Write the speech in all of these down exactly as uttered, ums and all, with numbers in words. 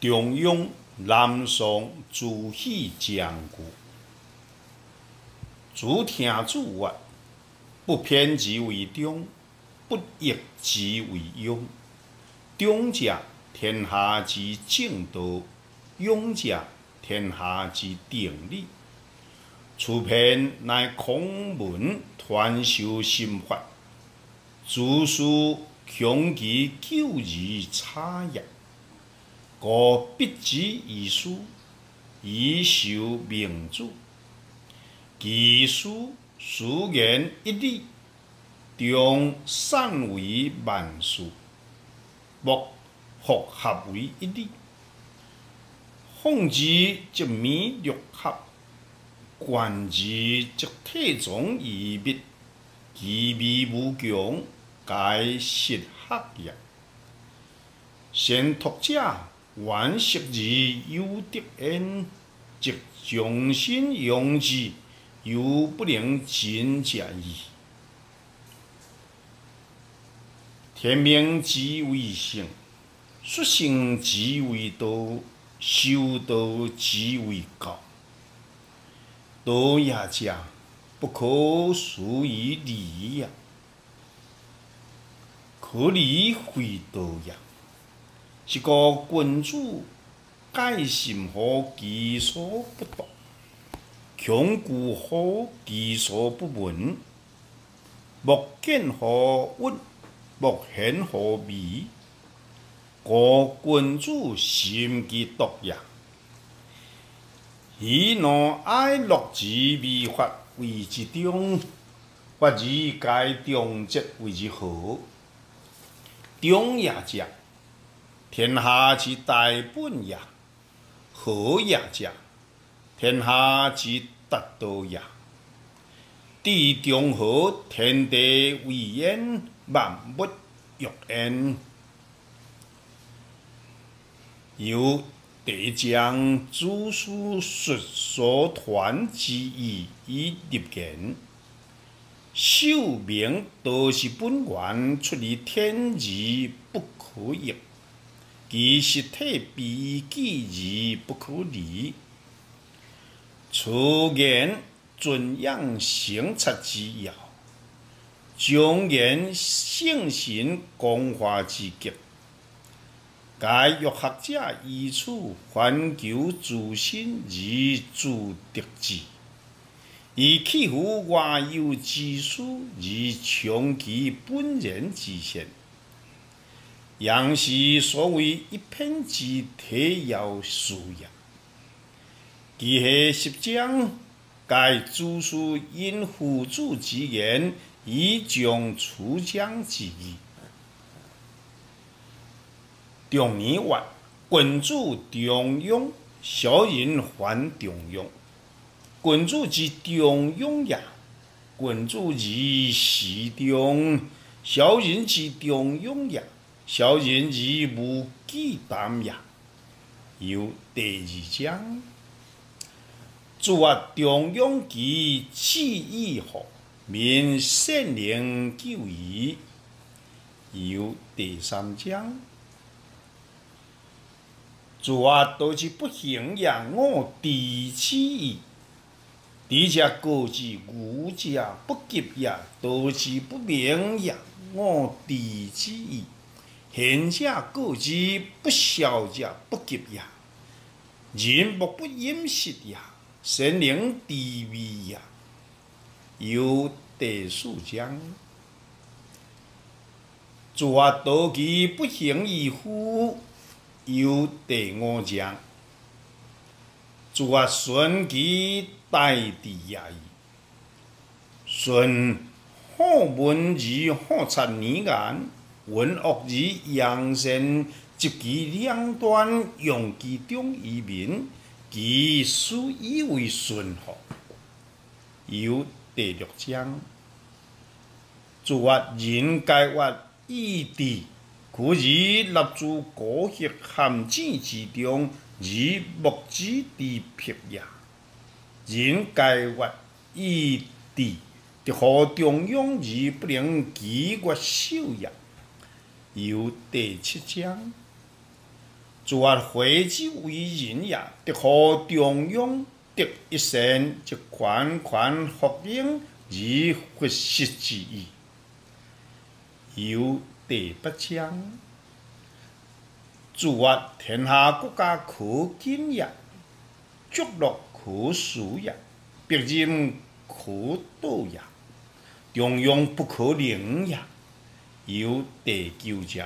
中庸南宋朱熹讲句：诸听诸曰，不偏即为中，不逆即为庸。中者，天下之正道；庸者，天下之定理。此篇乃孔门传授心法，诸事穷其九字差异，故笔之遗书，以受明主。其书书言一理，中散为万数，莫复合为一理。奉之则弥六合，观之则体中异密，其微无穷，皆实学也。先读者玩识之有得焉，则将心用之，犹不能尽假矣。天命之为性，率性之为道，修道之为教。道也者，不可疏于理也；可理非道也。是故君主戒慎乎其所不读，穷究乎其所不闻，莫见乎物，莫显乎微。故君主心其独也。以怒哀乐之微法为之中，法之该中则为之和。中也者，天下之大本也；和也者，天下之达道也。地中和，天地为焉，万物欲焉。由得将诸书述所传之意以立言，秀明道是本源出于天而不可逆，其实体必己而不可离。此言尊养生察之要，彰言圣神光华之极。该欲学者依此环求自身而自得之，以弃乎外有之事而穷其本然之现，杨是所谓一片之体要事也。其下十章，该诸事因父祖之言，以将出疆之意。中年曰：君主中庸，小人反中庸。君主之中庸也，君主之始中；小人之中庸也，小人之无忌惮也。有第二章，主曰：中庸其气义乎？民善灵久矣。有第三章，主曰：道之不行也，我敌之矣。敌者过之，愚者不及也；道之不明也，我敌之矣。贤者过之，不肖者不及也；人莫不掩饰也，神灵地位也。有第四章，主曰：道其不行于夫。有第五章，主曰：顺其大地也矣。顺好文而好察年言，文恶而扬善，执其两端，用其中于民，其事以为顺乎？有第六章，主曰：人皆曰义地，故而立诸孤僻陷阱之中，而目之地僻也。人皆曰义地，得何中庸而不能其越守也？有第七章， 自我会之为人也，得乎中庸，得一生，即款款福应而佛实之意。有第八章，自我天下国家可敬也，祝乐可恕也，别人可道也，中庸不可凌也。有第九章。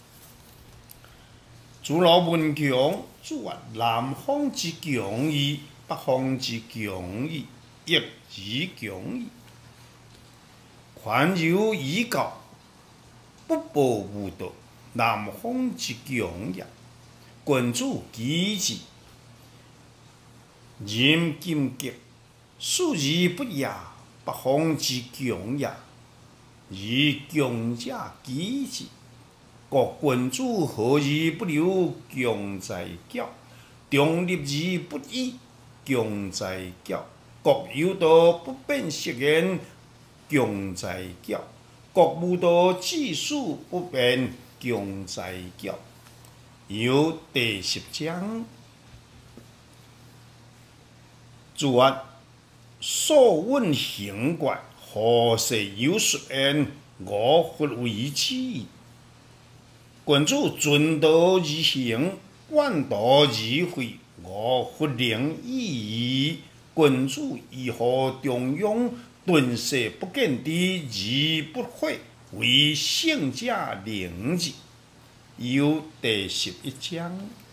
自老文强，自我南方之强矣，北方之强矣，亦之强矣。宽柔以教，不暴无道，南方之强也。君主基之，任金极，数而不也，北方之强也。而强者基之。国君主和而不留，强在教；中立而不义，强在教；国有道不变色言，强在教；国无道治世不变，强在教。有第十章，自我所问行怪，何事有说言？我弗为之。君主顺道而行，弯道而废，我弗能已矣。君主如何中庸，顿世不见地而不毁，为圣者能之。有第十一章。